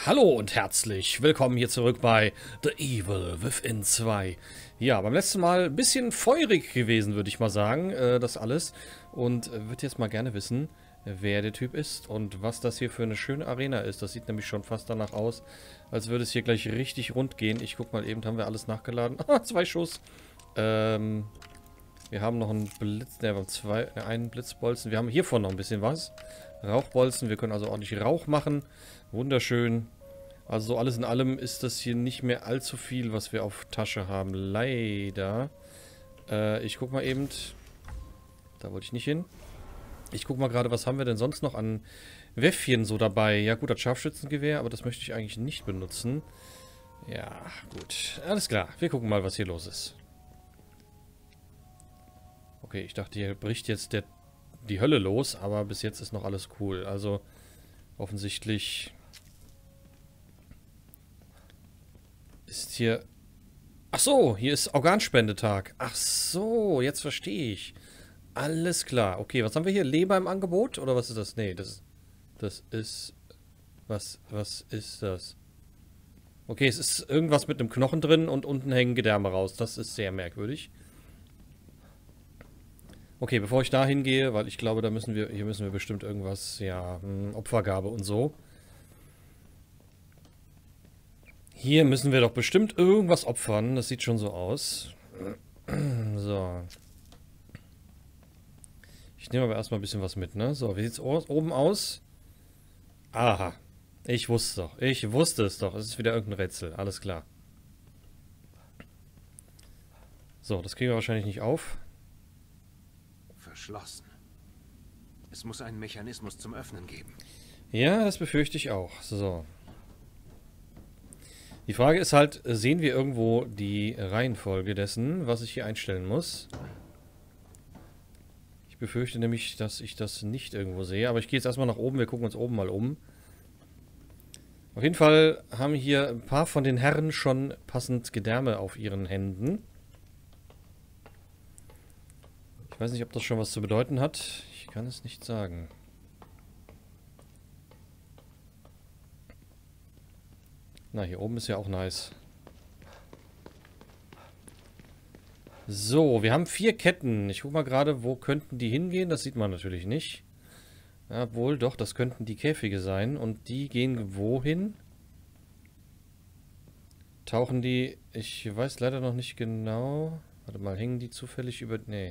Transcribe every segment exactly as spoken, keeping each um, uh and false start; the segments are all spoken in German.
Hallo und herzlich willkommen hier zurück bei The Evil Within zwei. Ja, beim letzten Mal ein bisschen feurig gewesen, würde ich mal sagen, äh, das alles. Und äh, würde jetzt mal gerne wissen, wer der Typ ist und was das hier für eine schöne Arena ist. Das sieht nämlich schon fast danach aus, als würde es hier gleich richtig rund gehen. Ich guck mal eben, haben wir alles nachgeladen. Ah, zwei Schuss. Ähm, wir haben noch einen Blitz, ne, wir haben zwei, äh, einen Blitzbolzen. Wir haben hiervon noch ein bisschen was. Rauchbolzen, wir können also ordentlich Rauch machen. Wunderschön. Also so alles in allem ist das hier nicht mehr allzu viel, was wir auf Tasche haben. Leider. Äh, ich guck mal eben. Da wollte ich nicht hin. Ich guck mal gerade, was haben wir denn sonst noch an Wäffchen so dabei? Ja gut, das Scharfschützengewehr, aber das möchte ich eigentlich nicht benutzen. Ja, gut. Alles klar. Wir gucken mal, was hier los ist. Okay, ich dachte, hier bricht jetzt der, die Hölle los, aber bis jetzt ist noch alles cool. Also offensichtlich ist hier... Ach so, hier ist Organspendetag. Ach so, jetzt verstehe ich. Alles klar. Okay, was haben wir hier? Leber im Angebot? Oder was ist das? Nee, das, das ist... Was, was ist das? Okay, es ist irgendwas mit einem Knochen drin und unten hängen Gedärme raus. Das ist sehr merkwürdig. Okay, bevor ich da hingehe, weil ich glaube, da müssen wir... Hier müssen wir bestimmt irgendwas... Ja, Opfergabe und so. Hier müssen wir doch bestimmt irgendwas opfern. Das sieht schon so aus. So. Ich nehme aber erstmal ein bisschen was mit, ne? So, wie sieht es oben aus? Aha. Ich wusste es doch. Ich wusste es doch. Es ist wieder irgendein Rätsel. Alles klar. So, das kriegen wir wahrscheinlich nicht auf. Verschlossen. Es muss einen Mechanismus zum Öffnen geben. Ja, das befürchte ich auch. So. Die Frage ist halt, sehen wir irgendwo die Reihenfolge dessen, was ich hier einstellen muss? Ich befürchte nämlich, dass ich das nicht irgendwo sehe. Aber ich gehe jetzt erstmal nach oben. Wir gucken uns oben mal um. Auf jeden Fall haben hier ein paar von den Herren schon passend Gedärme auf ihren Händen. Ich weiß nicht, ob das schon was zu bedeuten hat. Ich kann es nicht sagen. Na, hier oben ist ja auch nice. So, wir haben vier Ketten. Ich guck mal gerade, wo könnten die hingehen? Das sieht man natürlich nicht. Ja, wohl, doch, das könnten die Käfige sein. Und die gehen wohin? Tauchen die... Ich weiß leider noch nicht genau. Warte mal, hängen die zufällig über... Nee.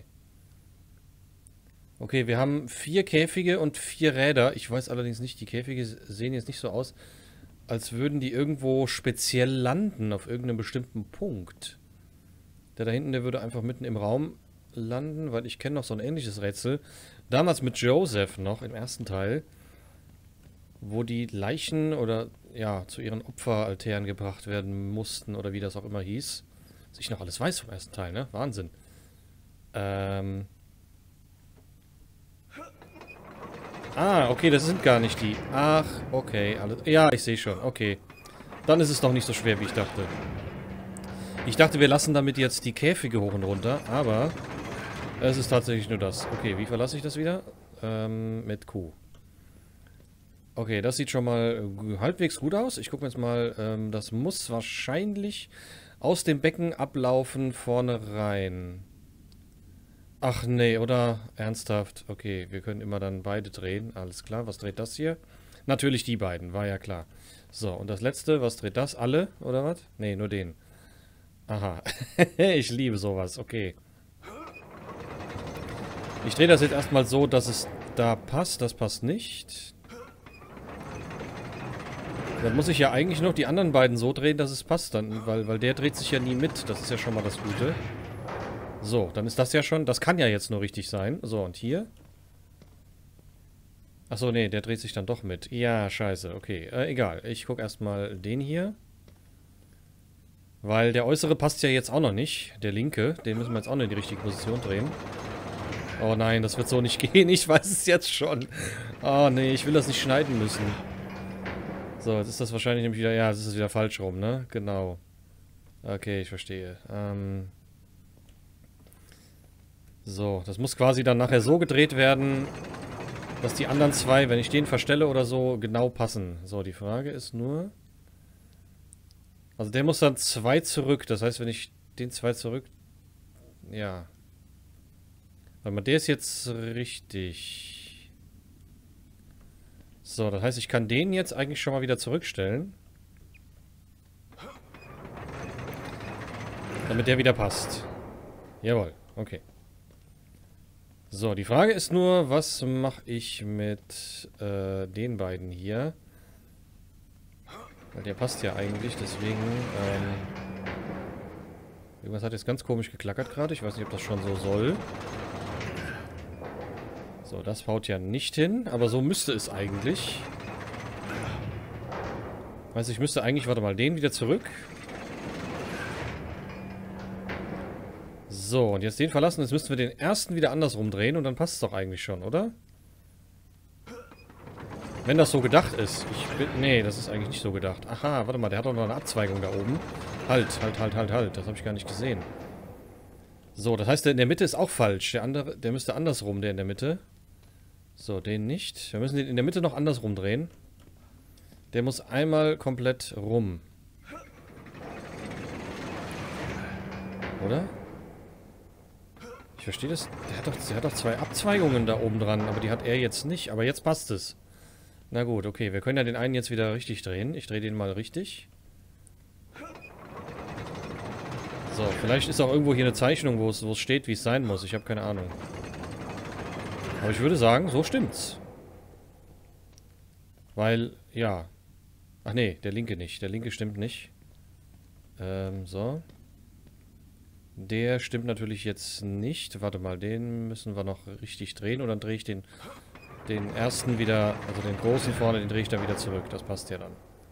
Okay, wir haben vier Käfige und vier Räder. Ich weiß allerdings nicht, die Käfige sehen jetzt nicht so aus, als würden die irgendwo speziell landen, auf irgendeinem bestimmten Punkt. Der da hinten, der würde einfach mitten im Raum landen, weil ich kenne noch so ein ähnliches Rätsel. Damals mit Joseph noch, im ersten Teil, wo die Leichen oder, ja, zu ihren Opferaltären gebracht werden mussten, oder wie das auch immer hieß. Was ich noch alles weiß vom ersten Teil, ne? Wahnsinn. Ähm... Ah, okay, das sind gar nicht die. Ach, okay. Alles, ja, ich sehe schon. Okay. Dann ist es doch nicht so schwer, wie ich dachte. Ich dachte, wir lassen damit jetzt die Käfige hoch und runter, aber es ist tatsächlich nur das. Okay, wie verlasse ich das wieder? Ähm, mit Q. Okay, das sieht schon mal halbwegs gut aus. Ich gucke mir jetzt mal, ähm, das muss wahrscheinlich aus dem Becken ablaufen vorne rein. Ach nee, oder? Ernsthaft? Okay, wir können immer dann beide drehen. Alles klar, was dreht das hier? Natürlich die beiden, war ja klar. So, und das letzte, was dreht das? Alle, oder was? Nee, nur den. Aha. Ich liebe sowas, okay. Ich drehe das jetzt erstmal so, dass es da passt. Das passt nicht. Dann muss ich ja eigentlich noch die anderen beiden so drehen, dass es passt dann, weil, weil der dreht sich ja nie mit. Das ist ja schon mal das Gute. So, dann ist das ja schon... Das kann ja jetzt nur richtig sein. So, und hier? Achso, nee, der dreht sich dann doch mit. Ja, scheiße, okay. Äh, egal. Ich gucke erstmal den hier. Weil der äußere passt ja jetzt auch noch nicht. Der linke, den müssen wir jetzt auch noch in die richtige Position drehen. Oh nein, das wird so nicht gehen. Ich weiß es jetzt schon. Oh nee, ich will das nicht schneiden müssen. So, jetzt ist das wahrscheinlich nämlich wieder... Ja, das ist wieder falsch rum, ne? Genau. Okay, ich verstehe. Ähm... So, das muss quasi dann nachher so gedreht werden, dass die anderen zwei, wenn ich den verstelle oder so, genau passen. So, die Frage ist nur, Also der muss dann zwei zurück. Das heißt, wenn ich den zwei zurück... Ja. Warte mal, der ist jetzt richtig. So, das heißt, ich kann den jetzt eigentlich schon mal wieder zurückstellen. Damit der wieder passt. Jawohl, okay. So, die Frage ist nur, was mache ich mit äh, den beiden hier? Weil der passt ja eigentlich, deswegen... Ähm, irgendwas hat jetzt ganz komisch geklackert gerade. Ich weiß nicht, ob das schon so soll. So, das haut ja nicht hin, aber so müsste es eigentlich. Weiß ich müsste eigentlich, warte mal, den wieder zurück. So, und jetzt den verlassen. Jetzt müssten wir den ersten wieder andersrum drehen und dann passt es doch eigentlich schon, oder? Wenn das so gedacht ist. Ich bin, nee, das ist eigentlich nicht so gedacht. Aha, warte mal, der hat doch noch eine Abzweigung da oben. Halt, halt, halt, halt, halt. Das habe ich gar nicht gesehen. So, das heißt, der in der Mitte ist auch falsch. Der andere, der müsste andersrum, der in der Mitte. So, den nicht. Wir müssen den in der Mitte noch andersrum drehen. Der muss einmal komplett rum. Oder? Ich verstehe das. Der hat, doch, der hat doch zwei Abzweigungen da oben dran, aber die hat er jetzt nicht. Aber jetzt passt es. Na gut, okay. Wir können ja den einen jetzt wieder richtig drehen. Ich drehe den mal richtig. So, vielleicht ist auch irgendwo hier eine Zeichnung, wo es, wo es steht, wie es sein muss. Ich habe keine Ahnung. Aber ich würde sagen, so stimmt's. Weil, ja. Ach nee, der linke nicht. Der linke stimmt nicht. Ähm, so. Der stimmt natürlich jetzt nicht. Warte mal, den müssen wir noch richtig drehen. Und dann drehe ich den, den ersten wieder, also den großen vorne, den drehe ich dann wieder zurück. Das passt ja dann.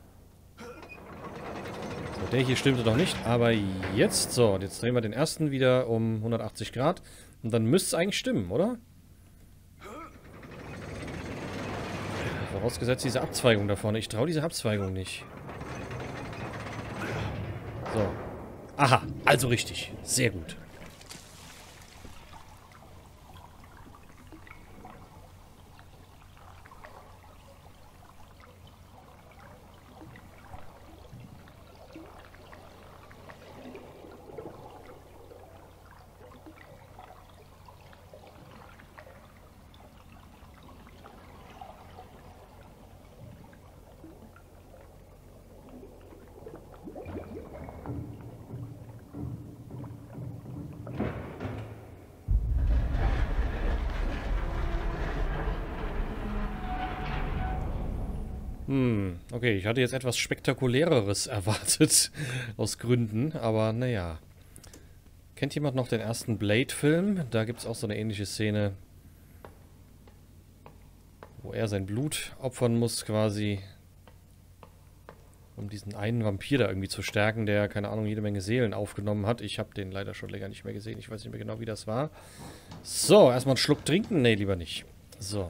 So, der hier stimmte noch nicht. Aber jetzt, so, und jetzt drehen wir den ersten wieder um hundertachtzig Grad. Und dann müsste es eigentlich stimmen, oder? Vorausgesetzt diese Abzweigung da vorne. Ich traue diese Abzweigung nicht. So. Aha, also richtig. Sehr gut. Hm, okay, ich hatte jetzt etwas Spektakuläreres erwartet, aus Gründen, aber naja. Kennt jemand noch den ersten Blade-Film? Da gibt es auch so eine ähnliche Szene, wo er sein Blut opfern muss quasi, um diesen einen Vampir da irgendwie zu stärken, der, keine Ahnung, jede Menge Seelen aufgenommen hat. Ich habe den leider schon länger nicht mehr gesehen, ich weiß nicht mehr genau, wie das war. So, erstmal einen Schluck trinken? Nee, lieber nicht. So.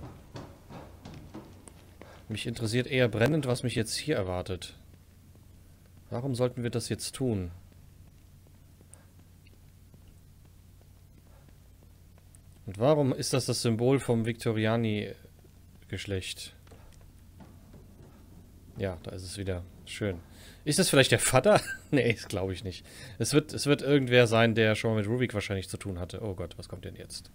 Mich interessiert eher brennend, was mich jetzt hier erwartet. Warum sollten wir das jetzt tun? Und warum ist das das Symbol vom Victoriani-Geschlecht? Ja, da ist es wieder. Schön. Ist das vielleicht der Vater? Nee, das glaube ich nicht. Es wird, es wird irgendwer sein, der schon mal mit Ruvik wahrscheinlich zu tun hatte. Oh Gott, was kommt denn jetzt?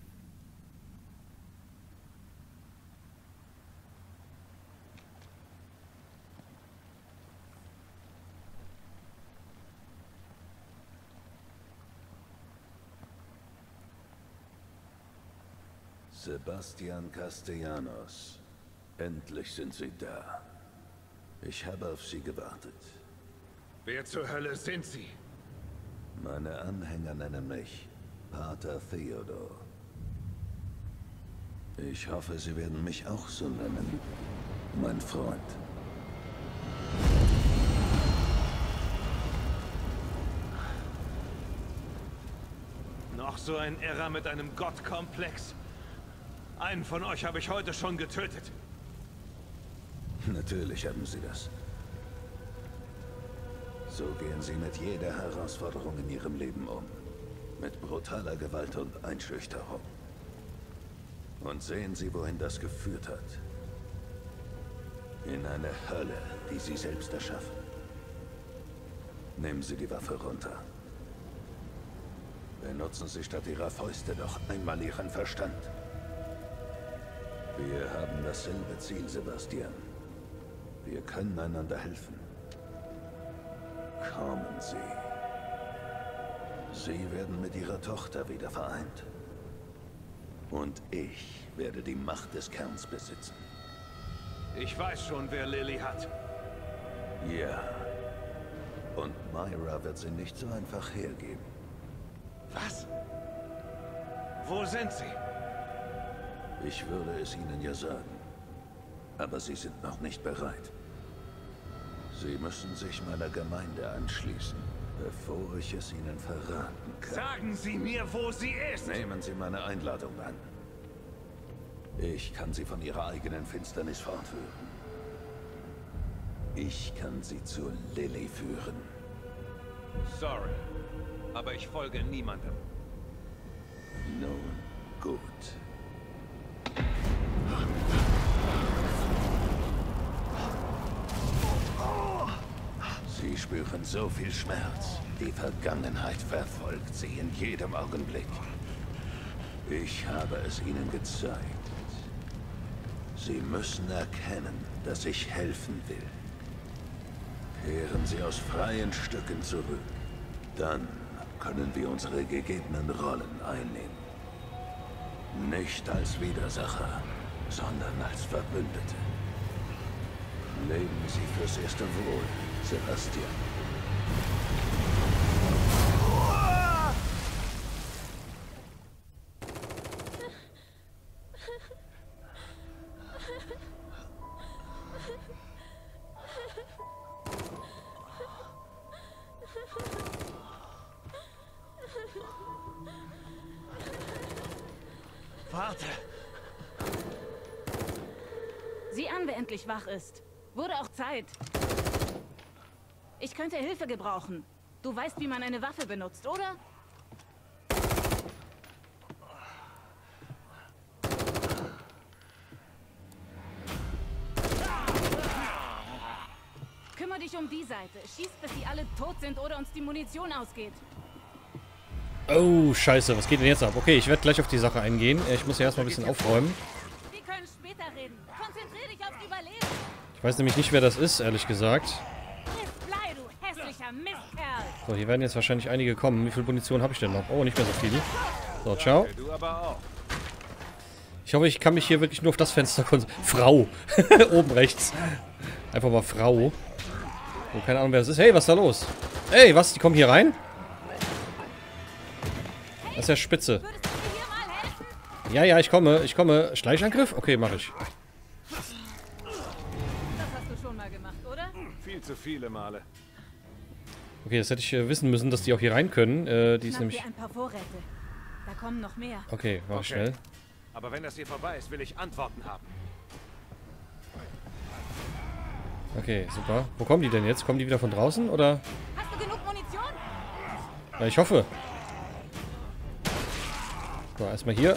Sebastian Castellanos. Endlich sind Sie da. Ich habe auf Sie gewartet. Wer zur Hölle sind Sie? Meine Anhänger nennen mich Pater Theodor. Ich hoffe, Sie werden mich auch so nennen, mein Freund. Noch so ein Irrer mit einem Gottkomplex. Einen von euch habe ich heute schon getötet. Natürlich haben Sie das. So gehen Sie mit jeder Herausforderung in Ihrem Leben um. Mit brutaler Gewalt und Einschüchterung. Und sehen Sie, wohin das geführt hat. In eine Hölle, die Sie selbst erschaffen. Nehmen Sie die Waffe runter. Benutzen Sie statt Ihrer Fäuste doch einmal Ihren Verstand. Wir haben dasselbe Ziel, Sebastian. Wir können einander helfen. Kommen Sie. Sie werden mit Ihrer Tochter wieder vereint. Und ich werde die Macht des Kerns besitzen. Ich weiß schon, wer Lily hat. Ja. Und Myra wird sie nicht so einfach hergeben. Was? Wo sind sie? Ich würde es Ihnen ja sagen. Aber Sie sind noch nicht bereit. Sie müssen sich meiner Gemeinde anschließen, bevor ich es Ihnen verraten kann. Sagen Sie mir, wo sie ist! Nehmen Sie meine Einladung an. Ich kann Sie von Ihrer eigenen Finsternis fortführen. Ich kann Sie zu Lily führen. Sorry, aber ich folge niemandem. Nun, gut. Sie spüren so viel Schmerz. Die Vergangenheit verfolgt Sie in jedem Augenblick. Ich habe es Ihnen gezeigt. Sie müssen erkennen, dass ich helfen will. Kehren Sie aus freien Stücken zurück. Dann können wir unsere gegebenen Rollen einnehmen. Nicht als Widersacher, sondern als Verbündete. Leben Sie fürs erste Wohl, Sebastian. Warte! Sieh an, wer endlich wach ist. Wurde auch Zeit. Ich könnte Hilfe gebrauchen. Du weißt, wie man eine Waffe benutzt, oder? Kümmere dich um die Seite. Schieß, bis sie alle tot sind oder uns die Munition ausgeht. Oh, scheiße. Was geht denn jetzt ab? Okay, ich werde gleich auf die Sache eingehen. Ich muss ja erstmal ein bisschen aufräumen. Wir können später reden. Konzentrier dich aufs Überleben. Ich weiß nämlich nicht, wer das ist, ehrlich gesagt. Blei, du hässlicher Mistkerl. So, hier werden jetzt wahrscheinlich einige kommen. Wie viel Munition habe ich denn noch? Oh, nicht mehr so viel. So, ciao. Du aber auch. Ich hoffe, ich kann mich hier wirklich nur auf das Fenster konzentrieren. Frau. Oben rechts. Einfach mal Frau. Oh, keine Ahnung, wer das ist. Hey, was ist da los? Hey, was? Die kommen hier rein? Das ist ja spitze. Würdest du mir hier mal helfen? Ja, ja, ich komme. Ich komme. Schleichangriff? Okay, mache ich. Das hast du schon mal gemacht, oder? Viel zu viele Male. Okay, das hätte ich äh, wissen müssen, dass die auch hier rein können. Äh, die ist Schnapp nämlich... dir ein paar Vorräte. Da kommen noch mehr. Okay, mach ich schnell. Aber wenn das hier vorbei ist, will ich Antworten haben. Okay, super. Wo kommen die denn jetzt? Kommen die wieder von draußen, oder? Hast du genug Munition? Ja, ich hoffe. So, erstmal hier.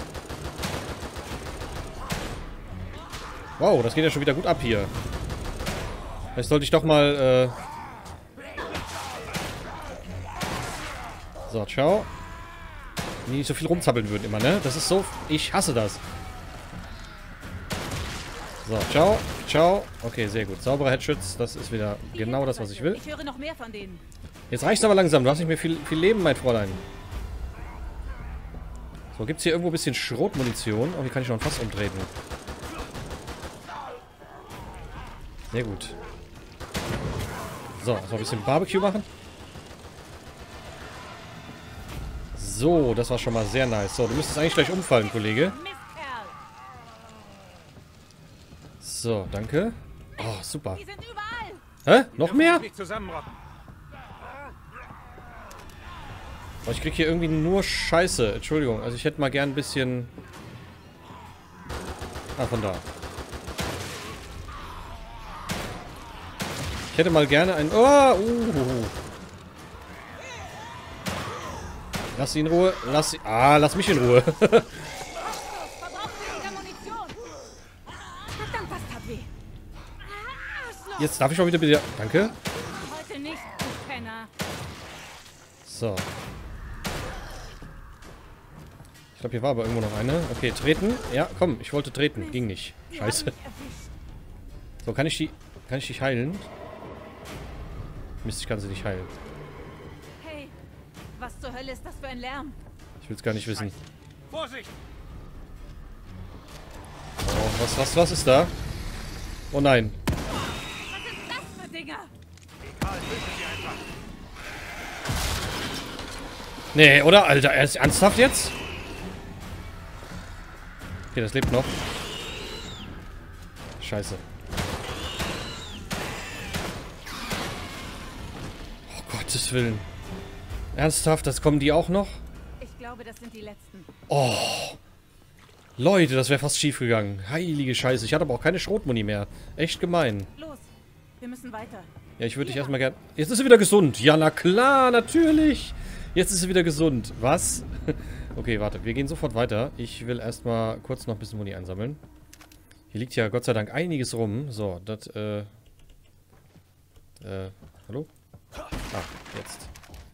Wow, das geht ja schon wieder gut ab hier. Vielleicht sollte ich doch mal, äh... So, ciao. Die nicht so viel rumzappeln würden immer, ne? Das ist so... Ich hasse das. So, ciao. Ciao. Okay, sehr gut. Sauberer Headshots. Das ist wieder genau das, was ich will. Ich höre noch mehr von denen. Jetzt reicht's aber langsam. Du hast nicht mehr viel, viel Leben, mein Fräulein. So, gibt's hier irgendwo ein bisschen Schrotmunition? Oh, hier kann ich noch ein Fass umtreten. Sehr gut. So, erstmal ein bisschen Barbecue machen. So, das war schon mal sehr nice. So, du müsstest eigentlich gleich umfallen, Kollege. Mistkerl. So, danke. Oh, super. Die sind überall. Hä? Noch mehr? Nicht zusammenrotten. Oh, ich krieg hier irgendwie nur Scheiße. Entschuldigung, also ich hätte mal gern ein bisschen... Ah, von da. Ich hätte mal gerne ein... Oh, uh. Lass sie in Ruhe. Lass sie... Ah, lass mich in Ruhe. Verbraucht weniger Munition. Verdammt, das tat weh. Jetzt darf ich mal wieder... wieder Danke. Heute nicht, du Penner. So. Ich glaube, hier war aber irgendwo noch eine. Okay, treten. Ja, komm, ich wollte treten. Ging nicht. Scheiße. So, kann ich die... Kann ich dich heilen? Mist, ich kann sie nicht heilen. Hey, was zur Hölle ist das für ein Lärm? Ich will es gar nicht wissen. Vorsicht! Oh, was, was, was ist da? Oh nein. Was sind das für Dinger? Egal, töte sie einfach. Nee, oder? Alter, er ist ernsthaft jetzt? Okay, das lebt noch. Scheiße. Oh, Gottes Willen. Ernsthaft, das kommen die auch noch? Ich glaube, das sind die letzten. Oh. Leute, das wäre fast schief gegangen. Heilige Scheiße. Ich hatte aber auch keine Schrotmuni mehr. Echt gemein. Los, wir müssen weiter. Ja, ich würde dich erstmal gern... Jetzt ist sie wieder gesund. Ja, na klar, natürlich. Jetzt ist sie wieder gesund. Was? Okay, warte. Wir gehen sofort weiter. Ich will erstmal kurz noch ein bisschen Muni einsammeln. Hier liegt ja Gott sei Dank einiges rum. So, das, äh... Äh, hallo? Ah, jetzt.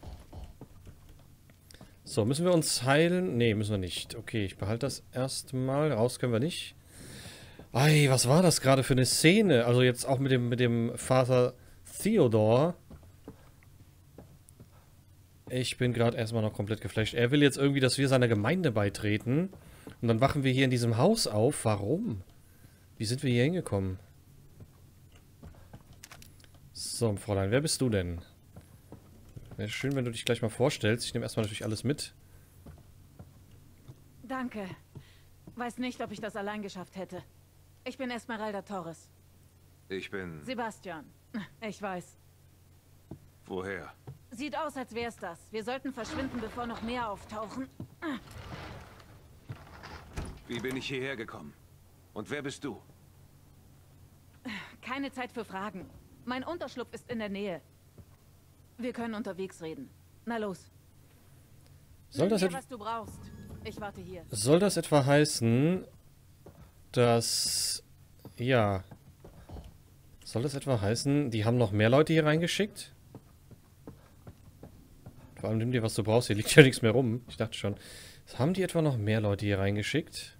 So, müssen wir uns heilen? Nee, müssen wir nicht. Okay, ich behalte das erstmal. Raus können wir nicht. Ei, was war das gerade für eine Szene? Also jetzt auch mit dem, mit dem Vater Theodore. Ich bin gerade erstmal noch komplett geflasht. Er will jetzt irgendwie, dass wir seiner Gemeinde beitreten. Und dann wachen wir hier in diesem Haus auf. Warum? Wie sind wir hier hingekommen? So, Fräulein, wer bist du denn? Wäre schön, wenn du dich gleich mal vorstellst. Ich nehme erstmal natürlich alles mit. Danke. Weiß nicht, ob ich das allein geschafft hätte. Ich bin Esmeralda Torres. Ich bin... Sebastian. Ich weiß. Woher? Sieht aus, als wär's das. Wir sollten verschwinden, bevor noch mehr auftauchen. Wie bin ich hierher gekommen? Und wer bist du? Keine Zeit für Fragen. Mein Unterschlupf ist in der Nähe. Wir können unterwegs reden. Na los. Soll das, Nimm dir, was du brauchst. Ich warte hier. soll das etwa heißen, dass... Ja... Soll das etwa heißen, die haben noch mehr Leute hier reingeschickt? Vor allem nimm dir, was du brauchst. Hier liegt ja nichts mehr rum. Ich dachte schon. Haben die etwa noch mehr Leute hier reingeschickt?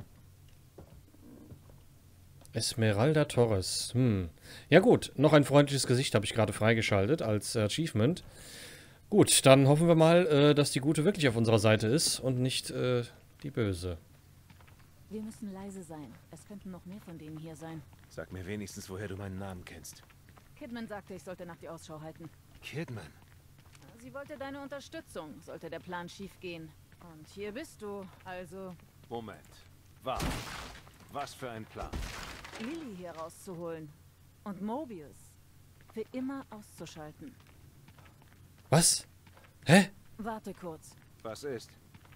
Esmeralda Torres. Hm. Ja gut, noch ein freundliches Gesicht habe ich gerade freigeschaltet als Achievement. Gut, dann hoffen wir mal, äh, dass die Gute wirklich auf unserer Seite ist und nicht äh, die Böse. Wir müssen leise sein. Es könnten noch mehr von denen hier sein. Sag mir wenigstens, woher du meinen Namen kennst. Kidman sagte, ich sollte nach dir Ausschau halten. Kidman? Sie wollte deine Unterstützung, sollte der Plan schief gehen. Und hier bist du, also Moment. Warte. Was für ein Plan? Lily hier rauszuholen. Und Mobius für immer auszuschalten. Was? Hä? Warte kurz. Was ist?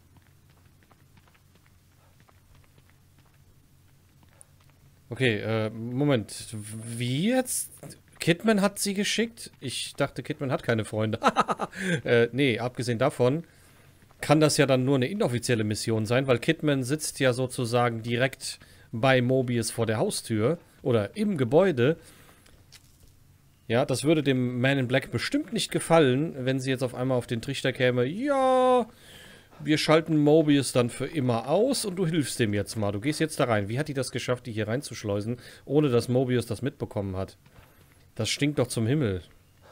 Okay, äh, Moment. Wie jetzt? Kidman hat sie geschickt? Ich dachte, Kidman hat keine Freunde. äh, nee, abgesehen davon kann das ja dann nur eine inoffizielle Mission sein, weil Kidman sitzt ja sozusagen direkt bei Mobius vor der Haustür oder im Gebäude. Ja, das würde dem Man in Black bestimmt nicht gefallen, wenn sie jetzt auf einmal auf den Trichter käme. Ja, wir schalten Mobius dann für immer aus und du hilfst dem jetzt mal. Du gehst jetzt da rein. Wie hat die das geschafft, die hier reinzuschleusen, ohne dass Mobius das mitbekommen hat? Das stinkt doch zum Himmel.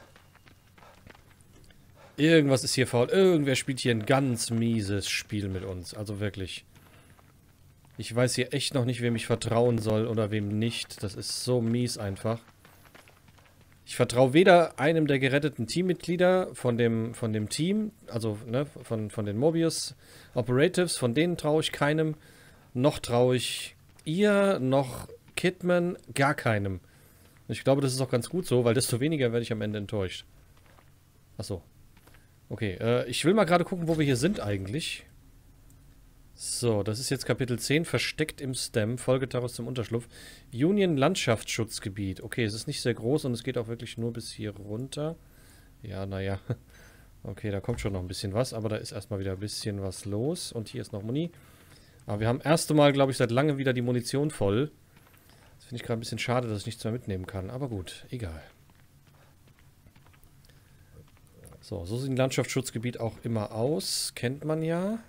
Irgendwas ist hier faul. Irgendwer spielt hier ein ganz mieses Spiel mit uns. Also wirklich. Ich weiß hier echt noch nicht, wem ich vertrauen soll oder wem nicht. Das ist so mies einfach. Ich vertraue weder einem der geretteten Teammitglieder von dem, von dem Team, also ne, von, von den Mobius Operatives, von denen traue ich keinem. Noch traue ich ihr, noch Kidman, gar keinem. Und ich glaube, das ist auch ganz gut so, weil desto weniger werde ich am Ende enttäuscht. Achso. Okay, äh, ich will mal gerade gucken, wo wir hier sind eigentlich. So, das ist jetzt Kapitel zehn, versteckt im Stem, Folgetaros zum Unterschlupf. Union Landschaftsschutzgebiet. Okay, es ist nicht sehr groß und es geht auch wirklich nur bis hier runter. Ja, naja. Okay, da kommt schon noch ein bisschen was, aber da ist erstmal wieder ein bisschen was los. Und hier ist noch Muni. Aber wir haben erste Mal, glaube ich, seit langem wieder die Munition voll. Das finde ich gerade ein bisschen schade, dass ich nichts mehr mitnehmen kann. Aber gut, egal. So, so sieht ein Landschaftsschutzgebiet auch immer aus. Kennt man ja.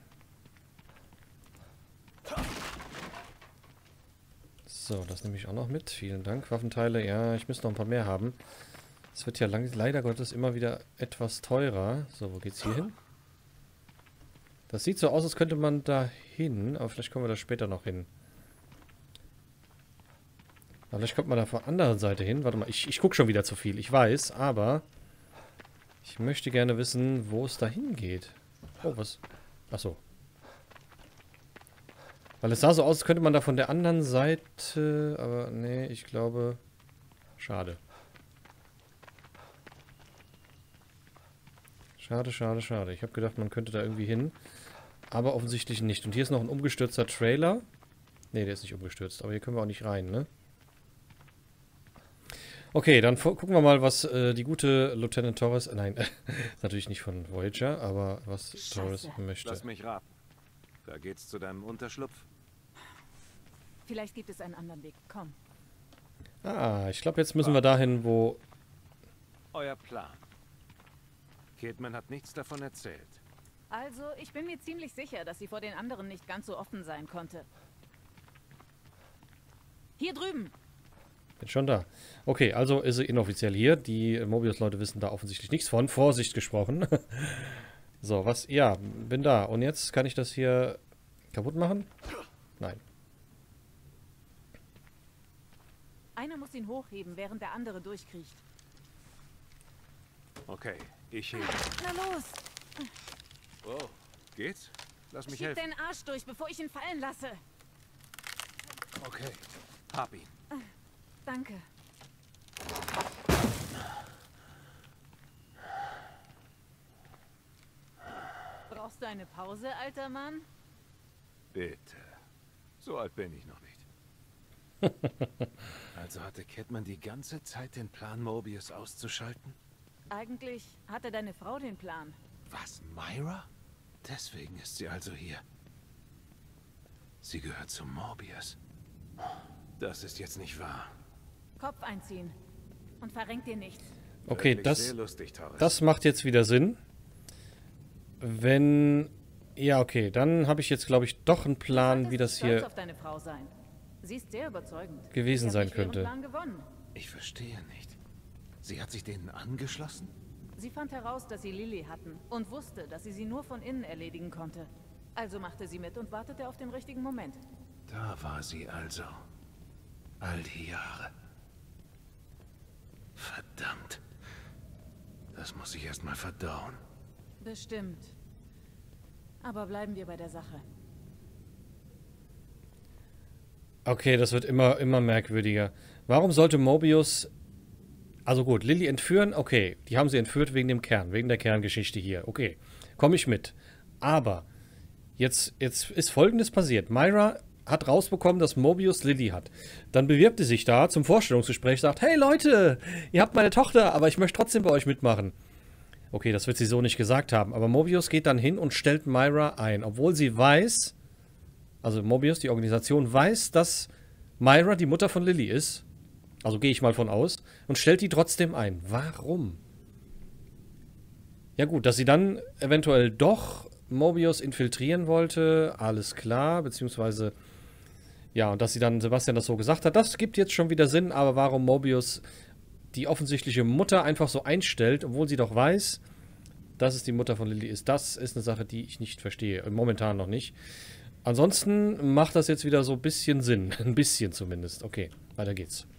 So, das nehme ich auch noch mit. Vielen Dank. Waffenteile, ja, ich müsste noch ein paar mehr haben. Es wird ja lang, leider Gottes immer wieder etwas teurer. So, wo geht's hier hin? Das sieht so aus, als könnte man da hin. Aber vielleicht kommen wir da später noch hin. Aber vielleicht kommt man da von der anderen Seite hin. Warte mal, ich, ich gucke schon wieder zu viel. Ich weiß, aber ich möchte gerne wissen, wo es da hingeht. Oh, was? Achso. Weil es sah so aus, als könnte man da von der anderen Seite... Aber nee, ich glaube... Schade. Schade, schade, schade. Ich habe gedacht, man könnte da irgendwie hin. Aber offensichtlich nicht. Und hier ist noch ein umgestürzter Trailer. Nee, der ist nicht umgestürzt. Aber hier können wir auch nicht rein, ne? Okay, dann gucken wir mal, was äh, die gute Lieutenant Torres... Äh, nein, ist natürlich nicht von Voyager, aber was Scheiße. Torres möchte. Lass mich raten. Da geht's zu deinem Unterschlupf. Vielleicht gibt es einen anderen Weg. Komm. Ah, ich glaube, jetzt müssen wir dahin, wo... Euer Plan. Kidman hat nichts davon erzählt. Also, ich bin mir ziemlich sicher, dass sie vor den anderen nicht ganz so offen sein konnte. Hier drüben. Bin schon da. Okay, also ist sie inoffiziell hier. Die Mobius-Leute wissen da offensichtlich nichts von. Vorsicht gesprochen. So, was? Ja, bin da. Und jetzt kann ich das hier kaputt machen? Nein. Einer muss ihn hochheben, während der andere durchkriecht. Okay, ich hebe. Na los! Oh, geht's? Lass mich Schieb helfen. deinen Arsch durch, bevor ich ihn fallen lasse. Okay, hab ihn. Danke. Brauchst du eine Pause, alter Mann? Bitte. So alt bin ich noch nicht. Also hatte Kidman die ganze Zeit den Plan, Mobius auszuschalten? Eigentlich hatte deine Frau den Plan. Was, Myra? Deswegen ist sie also hier. Sie gehört zu Mobius. Das ist jetzt nicht wahr. Kopf einziehen. Und verrenk dir nichts. Okay, Wirklich das, sehr lustig, Torres. das macht jetzt wieder Sinn. Wenn... Ja, okay, dann habe ich jetzt, glaube ich, doch einen Plan, wie das stolz hier auf deine Frau sein. Sie ist sehr überzeugend. gewesen Sie sein hat nicht ihren könnte. Plan gewonnen. Ich verstehe nicht. Sie hat sich denen angeschlossen? Sie fand heraus, dass sie Lily hatten und wusste, dass sie sie nur von innen erledigen konnte. Also machte sie mit und wartete auf den richtigen Moment. Da war sie also. All die Jahre. Verdammt. Das muss ich erst mal verdauen. Bestimmt. Aber bleiben wir bei der Sache. Okay, das wird immer, immer merkwürdiger. Warum sollte Mobius... Also gut, Lily entführen, okay. Die haben sie entführt wegen dem Kern, wegen der Kerngeschichte hier. Okay, komme ich mit. Aber jetzt, jetzt ist Folgendes passiert. Myra hat rausbekommen, dass Mobius Lily hat. Dann bewirbt sie sich da zum Vorstellungsgespräch, sagt, hey Leute, ihr habt meine Tochter, aber ich möchte trotzdem bei euch mitmachen. Okay, das wird sie so nicht gesagt haben. Aber Mobius geht dann hin und stellt Myra ein, obwohl sie weiß, also Mobius, die Organisation, weiß, dass Myra die Mutter von Lily ist. Also gehe ich mal von aus. Und stellt die trotzdem ein. Warum? Ja gut, dass sie dann eventuell doch Mobius infiltrieren wollte, alles klar. Beziehungsweise, ja, und dass sie dann Sebastian das so gesagt hat, das gibt jetzt schon wieder Sinn. Aber warum Mobius die offensichtliche Mutter einfach so einstellt, obwohl sie doch weiß, dass es die Mutter von Lily ist, das ist eine Sache, die ich nicht verstehe. Momentan noch nicht. Ansonsten macht das jetzt wieder so ein bisschen Sinn. Ein bisschen zumindest. Okay, weiter geht's.